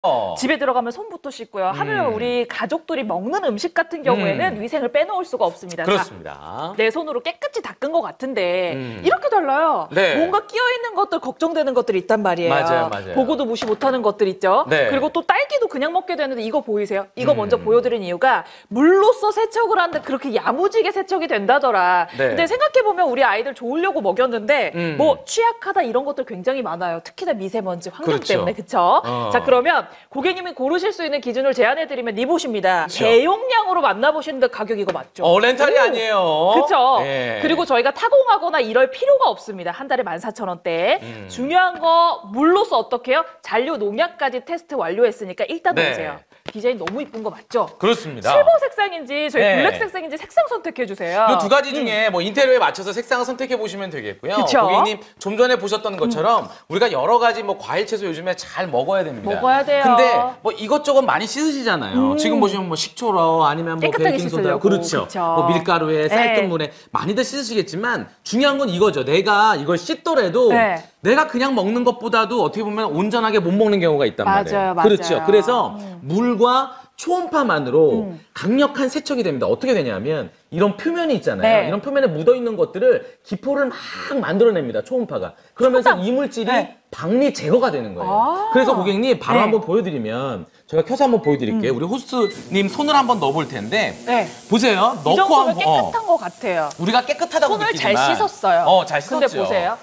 집에 들어가면 손부터 씻고요. 하물며 우리 가족들이 먹는 음식 같은 경우에는 위생을 빼놓을 수가 없습니다. 그렇습니다. 자, 내 손으로 깨끗이 닦은 것 같은데 이렇게 달라요. 네. 뭔가 끼어있는 것들, 걱정되는 것들이 있단 말이에요. 맞아요, 맞아요. 보고도 무시 못하는 것들 있죠. 네. 그리고 또 딸기도 그냥 먹게 되는데 이거 보이세요? 이거 먼저 보여드린 이유가 물로써 세척을 하는데 그렇게 야무지게 세척이 된다더라. 네. 근데 생각해보면 우리 아이들 좋으려고 먹였는데 뭐 취약하다 이런 것들 굉장히 많아요. 특히나 미세먼지, 환경 그렇죠. 때문에. 그쵸? 자, 그러면 고객님이 고르실 수 있는 기준을 제안해드리면 리봇입니다. 그쵸. 대용량으로 만나보시는데 가격 이거 맞죠? 렌탈이 아니에요. 그쵸? 네. 그리고 저희가 타공하거나 이럴 필요가 없습니다. 한 달에 14,000원대. 중요한 거 물로써 어떻게 해요? 잔류 농약까지 테스트 완료했으니까 일단 네. 넣으세요. 디자인 너무 이쁜 거 맞죠? 그렇습니다. 실버 색상인지 저희 네. 블랙 색상인지 색상 선택해주세요. 이 두 가지 중에 뭐 인테리어에 맞춰서 색상을 선택해 보시면 되겠고요. 그쵸? 고객님 좀 전에 보셨던 것처럼 우리가 여러 가지 뭐 과일 채소 요즘에 잘 먹어야 됩니다. 먹어야 돼요. 근데 뭐 이것저것 많이 씻으시잖아요. 지금 보시면 뭐 식초로 아니면 뭐 깨끗하게 베이킹소다, 씻으려고. 그렇죠. 그쵸. 뭐 밀가루에 쌀뜨물에 많이들 씻으시겠지만 중요한 건 이거죠. 내가 이걸 씻더라도 네. 내가 그냥 먹는 것보다도 어떻게 보면 온전하게 못 먹는 경우가 있단 말이에요. 맞아요. 그렇죠. 그래서 물과 초음파만으로 강력한 세척이 됩니다. 어떻게 되냐면 이런 표면이 있잖아요. 네. 이런 표면에 묻어있는 것들을 기포를 막 만들어냅니다. 초음파가. 그러면서 이물질이 박리 제거가 되는 거예요. 그래서 고객님 바로 한번 보여드리면 제가 켜서 한번 보여드릴게요. 우리 호스트님 손을 한번 넣어볼 텐데 보세요. 이 넣고 정도면 한번 깨끗한 것 같아요. 우리가 깨끗하다고 손을 느끼지만 잘 씻었어요. 잘 씻었죠. 근데 보세요.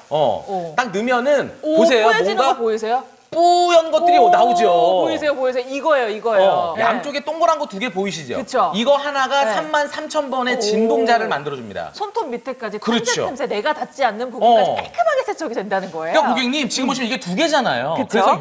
딱 넣으면은 오, 보세요. 뿌얘지는 뭔가 거 보이세요? 뿌연 것들이 나오죠. 보이세요, 보이세요? 이거예요. 네. 양쪽에 동그란 거 두 개 보이시죠? 그쵸. 이거 하나가 네. 33,000번의 진동자를 만들어줍니다. 손톱 밑에까지 그렇죠. 틈새 내가 닿지 않는 부분까지 깔끔하게 세척이 된다는 거예요. 그러니까 고객님 지금 보시면 이게 두 개잖아요. 그쵸? 그래서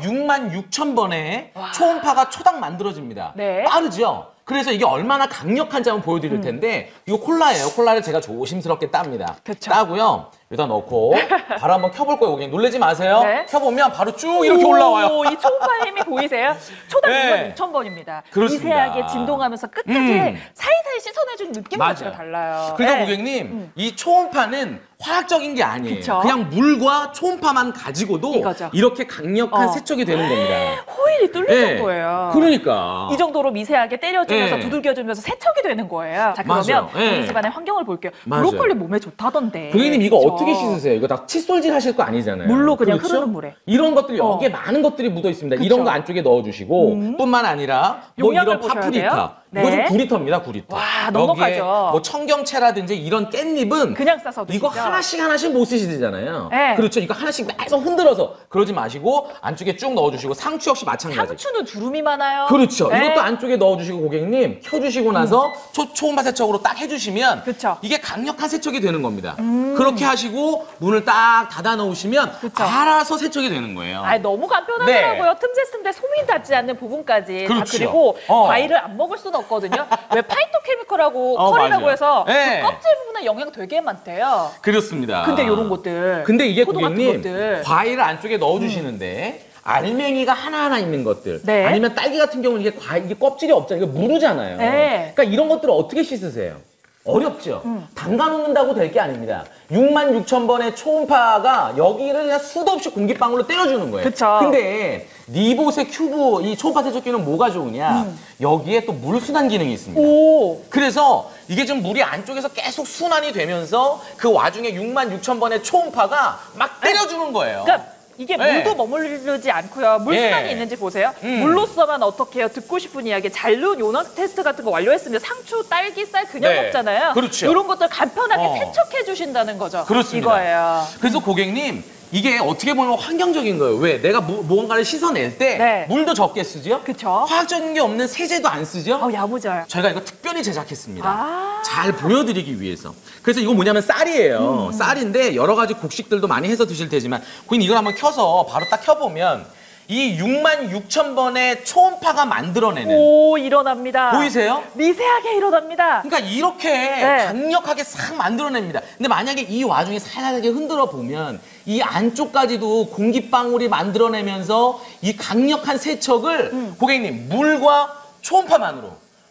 66,000번의 초음파가 초당 만들어집니다. 네. 빠르죠? 그래서 이게 얼마나 강력한지 한번 보여드릴 텐데 이거 콜라예요. 콜라를 제가 조심스럽게 땁니다. 그쵸. 따고요. 여기다 넣고 바로 한번 켜볼 거예요. 고객님 놀라지 마세요. 네. 켜보면 바로 쭉 이렇게 올라와요. 이 초음파 힘이 보이세요? 초당 네. 26,000번입니다. 그렇습니다. 미세하게 진동하면서 끝까지 사이사이 씻어내주는 느낌 자체가 달라요. 그러니까 네. 고객님 이 초음파는 화학적인 게 아니에요. 그쵸? 그냥 물과 초음파만 가지고도 이거죠. 이렇게 강력한 세척이 되는 겁니다. 호일이 뚫릴 정도예요. 그러니까. 이 정도로 미세하게 때려주면서 네. 두들겨주면서 세척이 되는 거예요. 자, 그러면 맞아요. 네. 우리 집안의 환경을 볼게요. 맞아요. 브로콜리 몸에 좋다던데. 고객님 이거 그쵸? 어떻게 씻으세요? 이거 다 칫솔질 하실 거 아니잖아요. 물로 그냥 그렇죠? 흐르는 물에. 이런 것들이 여기에 많은 것들이 묻어 있습니다. 그쵸? 이런 거 안쪽에 넣어주시고 뿐만 아니라 뭐 용량을 이런 보셔야 파프리카. 돼요. 네. 이거 좀 9리터입니다. 9리터. 와, 넉넉하죠. 여기에 뭐 청경채라든지 이런 깻잎은 그냥 싸서 드시죠. 이거 하나씩 못 쓰시잖아요. 네. 그렇죠. 이거 하나씩 계속 흔들어서 그러지 마시고 안쪽에 쭉 넣어주시고 상추 역시 마찬가지. 상추는 주름이 많아요. 그렇죠. 네. 이것도 안쪽에 넣어주시고 고객님 켜주시고 나서 초음파 세척으로 딱 해주시면 그쵸. 이게 강력한 세척이 되는 겁니다. 그렇게 하시고 문을 딱 닫아 놓으시면 그쵸. 알아서 세척이 되는 거예요. 아, 너무 간편하더라고요. 틈새 소미 닿지 않는 부분까지. 그렇죠. 다 그리고 과일을 안 먹을 수는 없거든요. 왜 파이토케미컬하고 컬이라고 맞아요. 해서 네. 그 껍질 부분에 영양 되게 많대요. 그렇습니다. 근데 이런 것들. 근데 이게 포도 같은 고객님 것들. 과일을 안쪽에 넣어주시는데 알맹이가 하나하나 있는 것들 네. 아니면 딸기 같은 경우는 이게 껍질이 없잖아요. 이게 무르잖아요. 네. 그러니까 이런 것들을 어떻게 씻으세요? 어렵죠. 담가 놓는다고 될 게 아닙니다. 66,000번의 초음파가 여기를 그냥 수도 없이 공기방울로 때려주는 거예요. 그쵸. 근데 리봇의 큐브 이 초음파 세척기는 뭐가 좋으냐? 여기에 또 물순환 기능이 있습니다. 오. 그래서 이게 좀 물이 안쪽에서 계속 순환이 되면서 그 와중에 66,000번의 초음파가 막 때려주는 거예요. 그러니까 이게 네. 물도 머무르지 않고요. 물순환이 예. 있는지 보세요. 물로써만 어떻게 해요? 듣고 싶은 이야기. 잔류 요nak 테스트 같은 거 완료했습니다. 상추, 딸기, 쌀 그냥 네. 먹잖아요. 그렇죠. 이런 것들 간편하게 어. 세척해 주신다는 거죠. 그렇습니다. 이거예요. 그래서 고객님 이게 어떻게 보면 환경적인 거예요. 왜? 내가 무언가를 씻어낼 때 네. 물도 적게 쓰죠? 그쵸. 화학적인 게 없는 세제도 안 쓰죠? 야무져요. 저희가 이거 특별히 제작했습니다. 아. 잘 보여드리기 위해서. 그래서 이거 뭐냐면 쌀이에요. 쌀인데 여러 가지 곡식들도 많이 해서 드실 테지만 고객님 이걸 한번 켜서 바로 딱 켜보면 이 66,000번의 초음파가 만들어내는 오, 일어납니다. 보이세요? 미세하게 일어납니다. 그러니까 이렇게 강력하게 싹 만들어냅니다. 근데 만약에 이 와중에 살살하게 흔들어 보면 이 안쪽까지도 공기방울이 만들어내면서 이 강력한 세척을 고객님 물과 초음파만으로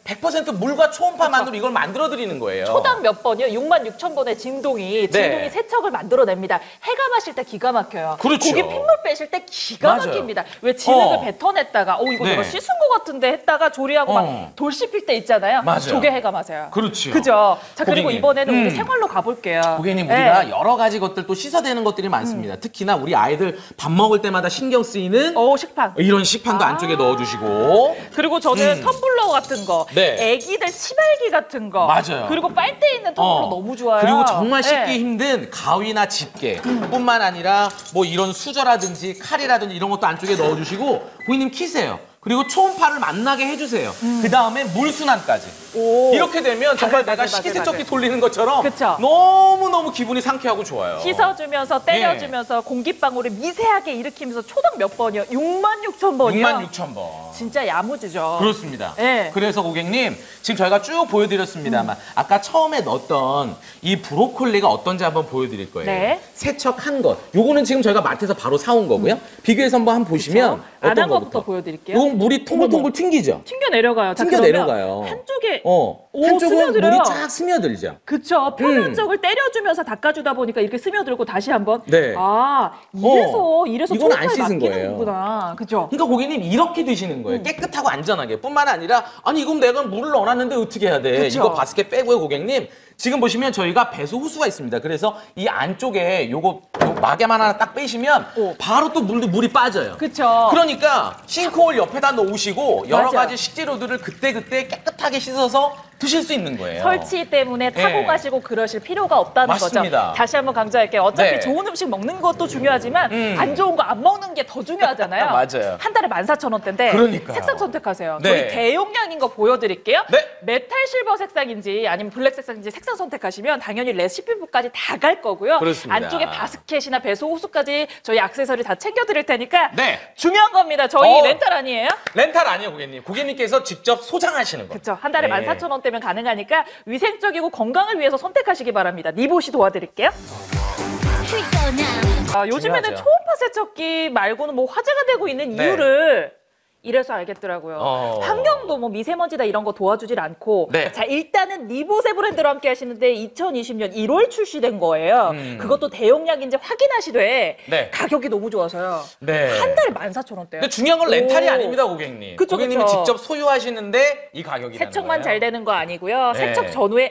100% 물과 초음파만으로 이걸 만들어 드리는 거예요. 초당 몇 번이요? 66,000번의 진동이 네. 세척을 만들어냅니다. 해가 마실 때 기가 막혀요. 그렇죠. 고기 핏물 빼실 때 기가 맞아요. 막힙니다. 왜 진액을 어. 뱉어냈다가 이거 네. 내가 씻은 것 같은데 했다가 조리하고 막 돌 씹힐 때 있잖아요. 맞아요. 저게 해가 마세요. 그렇죠. 그죠? 자, 그리고 고객님. 이번에는 우리 생활로 가볼게요. 고객님, 네. 우리가 여러 가지 것들 또 씻어대는 것들이 많습니다. 특히나 우리 아이들 밥 먹을 때마다 신경 쓰이는 식판. 이런 식판도 안쪽에 넣어주시고. 그리고 저는 텀블러 같은 거, 네. 애기들 치발기 같은 거, 맞아요. 그리고 빨대 있는 텀블러 너무 좋아요. 그리고 정말 씻기 네. 힘든 가위나 집게 뿐만 아니라 뭐 이런 수저라든지 칼이라든지 이런 것도 안쪽에 넣어주시고 고객님 키세요. 그리고 초음파를 만나게 해주세요. 그 다음에 물순환까지. 오. 이렇게 되면 정말 맞아요, 내가 맞아요, 식기세척기 맞아요. 돌리는 것처럼 그쵸. 너무너무 기분이 상쾌하고 좋아요. 씻어주면서 때려주면서 공기방울을 미세하게 일으키면서 초당 몇 번이요? 66,000번이요? 66,000번. 진짜 야무지죠. 그렇습니다. 네. 그래서 고객님 지금 저희가 쭉 보여드렸습니다만 아까 처음에 넣었던 이 브로콜리가 어떤지 한번 보여드릴 거예요. 네. 세척한 것. 요거는 지금 저희가 마트에서 바로 사온 거고요. 비교해서 한번 보시면 안 어떤 한 거부터 거부터. 보여드릴게요. 요건 물이 통글통글 튕기죠. 튕겨 내려가요. 자, 튕겨 그러면 내려가요. 한쪽에 오, 한쪽은 스며들어요. 물이 쫙 스며들죠. 그쵸. 표면적을 때려주면서 닦아주다 보니까 이렇게 스며들고 다시 한번. 네. 이래서 이건 안 초음파에 씻은 거예요. 맡기는구나. 그죠? 그러니까 고객님 이렇게 드시는 거예요. 깨끗하고 안전하게. 뿐만 아니라 아니 이건 내가 물을 넣어놨는데 어떻게 해야 돼. 그쵸. 이거 바스켓 빼고요 고객님. 지금 보시면 저희가 배수 호수가 있습니다. 그래서 이 안쪽에 요거 마개만 하나 딱 빼시면 바로 또 물이 빠져요. 그쵸. 그러니까 싱크홀 옆에다 놓으시고 여러 맞아요. 가지 식재료들을 그때그때 깨끗하게 씻어서 드실 수 있는 거예요. 설치 때문에 타고 네. 가시고 그러실 필요가 없다는 맞습니다. 거죠. 다시 한번 강조할게요. 어차피 네. 좋은 음식 먹는 것도 중요하지만 안 좋은 거 안 먹는 게 더 중요하잖아요. 맞아요. 한 달에 14,000원대인데 그러니까요. 색상 선택하세요. 네. 저희 대용량인 거 보여드릴게요. 네. 메탈 실버 색상인지 아니면 블랙 색상인지 색상 선택하시면 당연히 레시피북까지 다 갈 거고요. 그렇습니다. 안쪽에 바스켓이나 배수 호수까지 저희 액세서리 다 챙겨드릴 테니까 네. 중요한 겁니다. 저희 어. 렌탈 아니에요? 렌탈 아니에요 고객님. 고객님께서 직접 소장하시는 거. 그렇죠. 한 달에 네. 14,000원대면 가능하니까 위생적이고 건강을 위해서 선택하시기 바랍니다. 니보시 도와드릴게요. 요즘에는 중요하죠. 초음파 세척기 말고는 뭐 화제가 되고 있는 네. 이유를 이래서 알겠더라고요. 어. 환경도 뭐 미세먼지다 이런 거 도와주질 않고 네. 자 일단은 니보세 브랜드로 함께 하시는데 2020년 1월 출시된 거예요. 그것도 대용량인지 확인하시되 네. 가격이 너무 좋아서요. 네. 한 달에 14,000원대요. 근데 중요한 건 렌탈이 아닙니다, 고객님. 그쵸, 고객님이 그쵸. 직접 소유하시는데 이 가격이라는 세척만 거예요. 잘 되는 거 아니고요. 네. 세척 전후에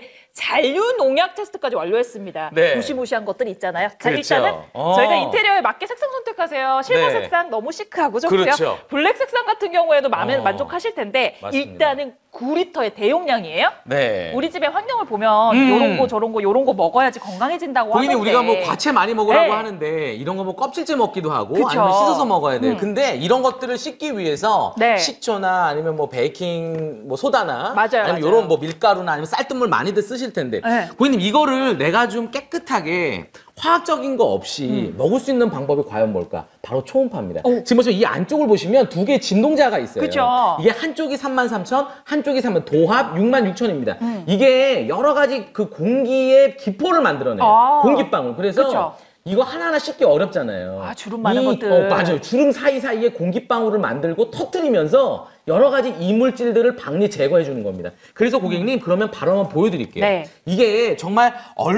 잔류 농약 테스트까지 완료했습니다. 네. 무시무시한 것들 있잖아요. 자, 그렇죠. 일단은 어. 저희가 인테리어에 맞게 색상 선택하세요. 실버 네. 색상 너무 시크하고 좋고요. 그렇죠. 블랙 색상 같은 경우에도 마음에 어. 만족하실 텐데 맞습니다. 일단은 9리터의 대용량이에요. 네. 우리 집의 환경을 보면 요런 거 저런 거 요런 거 먹어야지 건강해진다고 고객님 하는데 우리가 뭐 과채 많이 먹으라고 네. 하는데 이런 거 뭐 껍질째 먹기도 하고 그쵸. 아니면 씻어서 먹어야 돼요. 근데 이런 것들을 씻기 위해서 네. 식초나 아니면 뭐 베이킹 뭐 소다나 맞아요, 아니면 맞아요. 이런 뭐 밀가루나 아니면 쌀뜨물 많이들 쓰실 텐데 네. 고객님 이거를 내가 좀 깨끗하게 화학적인 거 없이 먹을 수 있는 방법이 과연 뭘까? 바로 초음파입니다. 지금 보시면 이 안쪽을 보시면 두 개의 진동자가 있어요. 그쵸. 이게 한쪽이 33,000, 한쪽이 3만 도합 66,000입니다. 이게 여러 가지 그 공기의 기포를 만들어내요. 아. 공기방울. 그래서 그쵸. 이거 하나하나 씻기 어렵잖아요. 아, 주름 많은 것들. 맞아요. 주름 사이사이에 공기방울을 만들고 터뜨리면서 여러 가지 이물질들을 방리 제거해 주는 겁니다. 그래서 고객님 그러면 바로 한번 보여드릴게요. 네. 이게 정말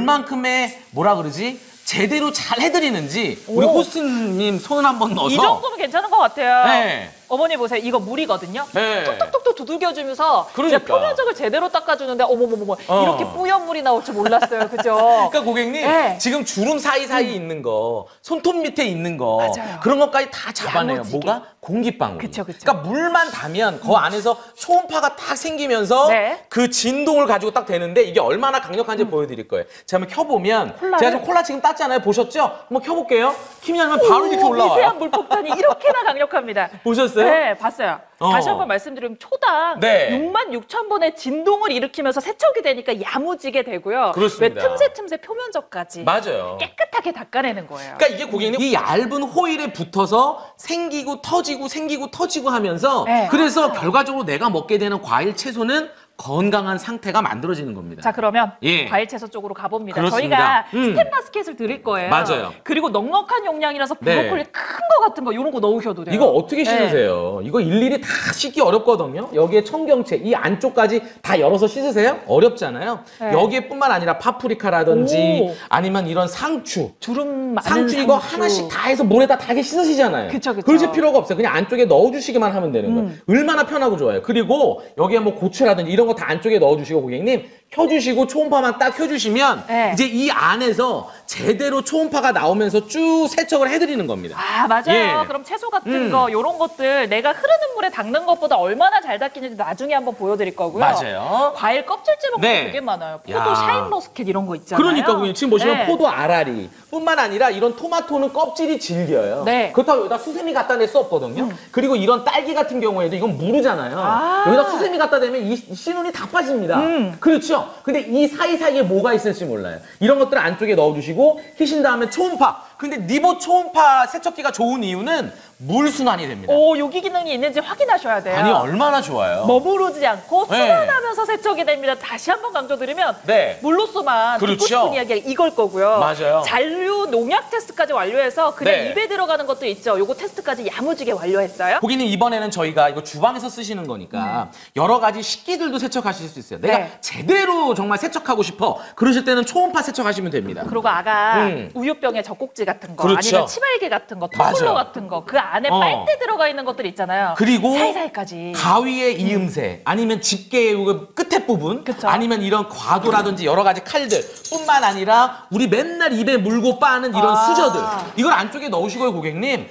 얼만큼의 뭐라 그러지? 제대로 잘 해드리는지 우리 오. 호스트님 손을 한번 넣어서 이 정도면 괜찮은 것 같아요. 네. 어머니 보세요. 이거 물이거든요. 네. 톡톡톡톡 두들겨주면서 그러니까. 진짜 표면적을 제대로 닦아주는데 어머머머머 어. 이렇게 뿌연 물이 나올 줄 몰랐어요. 그죠? 그러니까 고객님 네. 지금 주름 사이사이 있는 거 손톱 밑에 있는 거 맞아요. 그런 것까지 다 잡아내요. 야무지게. 뭐가? 공기방울. 그쵸, 그쵸. 그러니까 물만 닿으면 그 안에서 초음파가 딱 생기면서 네. 그 진동을 가지고 딱 되는데 이게 얼마나 강력한지 보여드릴 거예요. 자, 한번 켜보면 콜라를? 제가 지금 콜라 지금 땄잖아요. 보셨죠? 한번 켜볼게요. 키면 바로 이렇게 올라와요. 미세한 물폭탄이 이렇게나 강력합니다. 보셨어요? 네, 봤어요. 어. 다시 한번 말씀드리면 초당 네. 66,000번의 진동을 일으키면서 세척이 되니까 야무지게 되고요. 그렇습니다. 왜 틈새 표면적까지 맞아요. 깨끗하게 닦아내는 거예요. 그러니까 이게 고객님 이 얇은 호일에 붙어서 생기고 터지고 하면서 네. 그래서 결과적으로 내가 먹게 되는 과일 채소는 건강한 상태가 만들어지는 겁니다. 자, 그러면 예. 과일 채소 쪽으로 가봅니다. 그렇습니다. 저희가 스텝 바스켓을 드릴 거예요. 맞아요. 그리고 넉넉한 용량이라서 네. 브로콜리 큰 거 같은 거 이런 거 넣으셔도 돼요. 이거 어떻게 네. 씻으세요? 이거 일일이 다 씻기 어렵거든요. 여기에 청경채, 이 안쪽까지 다 열어서 씻으세요? 어렵잖아요. 네. 여기에뿐만 아니라 파프리카라든지 오. 아니면 이런 상추. 주름 많은 상추 이거 하나씩 다 해서 물에다 다게 씻으시잖아요. 그쵸, 그쵸. 그러실 필요가 없어요. 그냥 안쪽에 넣어주시기만 하면 되는 거예요. 얼마나 편하고 좋아요. 그리고 여기에 뭐 고추라든지 이런 거 다 안쪽에 넣어주시고 고객님 켜주시고 초음파만 딱 켜주시면 네. 이제 이 안에서 제대로 초음파가 나오면서 쭉 세척을 해드리는 겁니다. 아, 맞아요. 예. 그럼 채소 같은 거 이런 것들 내가 흐르는 물에 닦는 것보다 얼마나 잘 닦이는지 나중에 한번 보여드릴 거고요. 맞아요. 과일 껍질째 먹는 네. 거 되게 많아요. 포도 야. 샤인머스켓 이런 거 있잖아요. 그러니까 고객님 지금 보시면 네. 포도 알알이 뿐만 아니라 이런 토마토는 껍질이 질겨요. 네. 그렇다고 여기다 수세미 갖다 낼 수 없거든요. 그리고 이런 딸기 같은 경우에도 이건 무르잖아요. 아. 여기다 수세미 갖다 대면 이 씨눈이 다 빠집니다. 그렇죠? 근데 이 사이사이에 뭐가 있을지 몰라요. 이런 것들 안쪽에 넣어주시고 휘신 다음에 초음파. 근데 니보 초음파 세척기가 좋은 이유는 물순환이 됩니다. 오, 요기 기능이 있는지 확인하셔야 돼요. 아니 얼마나 좋아요. 머무르지 않고 네. 순환하면서 세척이 됩니다. 다시 한번 강조드리면 네. 물로서만 그렇죠. 듣고 싶은 이야기가 이걸 거고요. 맞아요. 잔류 농약 테스트까지 완료해서 그냥 네. 입에 들어가는 것도 있죠. 요거 테스트까지 야무지게 완료했어요. 고객님 이번에는 저희가 이거 주방에서 쓰시는 거니까 여러 가지 식기들도 세척하실 수 있어요. 내가 네. 제대로 정말 세척하고 싶어. 그러실 때는 초음파 세척하시면 됩니다. 그리고 아가 음. 우유병에 젖꼭지 같은 거 그렇죠. 아니면 치발기 같은 거 텀블러 맞아요. 같은 거 그 안에 어. 빨대 들어가 있는 것들 있잖아요. 그리고 사이사이까지. 가위의 이음새 아니면 집게의 그 끝에 부분 그쵸. 아니면 이런 과도라든지 여러 가지 칼들 뿐만 아니라 우리 맨날 입에 물고 빠는 이런 아. 수저들 이걸 안쪽에 넣으시고요 고객님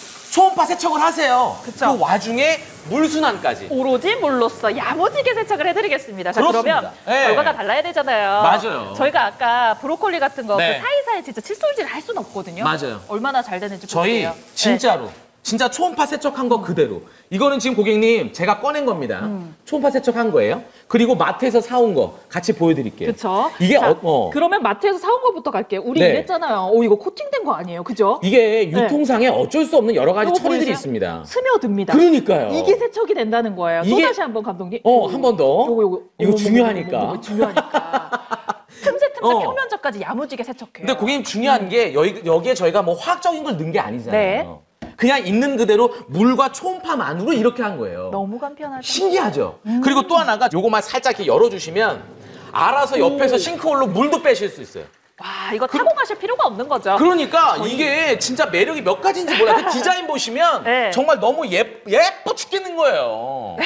초음파 세척을 하세요. 그쵸. 그 와중에 물순환까지. 오로지 물로써 야무지게 세척을 해드리겠습니다. 자, 그렇습니다. 그러면 네. 결과가 달라야 되잖아요. 맞아요. 저희가 아까 브로콜리 같은 거 네. 그 사이사이 진짜 칫솔질 할 수는 없거든요. 맞아요. 얼마나 잘 되는지 저희 볼게요. 진짜로 진짜 초음파 세척한 거 그대로 이거는 지금 고객님 제가 꺼낸 겁니다. 초음파 세척한 거예요. 그리고 마트에서 사온 거 같이 보여드릴게요. 그렇죠. 이게 자, 어. 그러면 마트에서 사온 거부터 갈게요. 우리 네. 이랬잖아요. 오, 이거 코팅된 거 아니에요, 그죠? 이게 유통상에 어쩔 수 없는 여러 가지 이거 처리들이 보이세요? 있습니다. 스며듭니다. 그러니까요. 이게 세척이 된다는 거예요. 또 이게- 다시 한번 감독님. 한 번 더. 요거. 이거 중요하니까. 중요하니까. 틈새 어. 표면적까지 야무지게 세척해요. 근데 고객님 중요한 게 여기에 저희가 뭐 화학적인 걸 넣은 게 아니잖아요. 네. 그냥 있는 그대로 물과 초음파만으로 이렇게 한 거예요. 너무 간편하죠. 신기하죠? 그리고 또 하나가 요거만 살짝 이렇게 열어주시면 알아서 옆에서 싱크홀로 물도 빼실 수 있어요. 와, 이거 타공하실 필요가 없는 거죠. 그러니까 이게 진짜 매력이 몇 가지인지 몰라요. 그 디자인 보시면 네. 정말 너무 예뻐 죽겠는 거예요.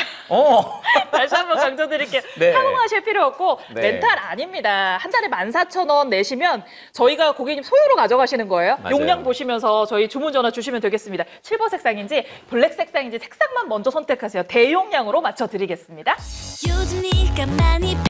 다시 한번 강조드릴게요. 네. 타공하실 필요 없고 네. 렌탈 아닙니다. 한 달에 14,000원 내시면 저희가 고객님 소유로 가져가시는 거예요. 맞아요. 용량 보시면서 저희 주문 전화 주시면 되겠습니다. 실버 색상인지 블랙 색상인지 색상만 먼저 선택하세요. 대용량으로 맞춰드리겠습니다. 요즘 네가 많이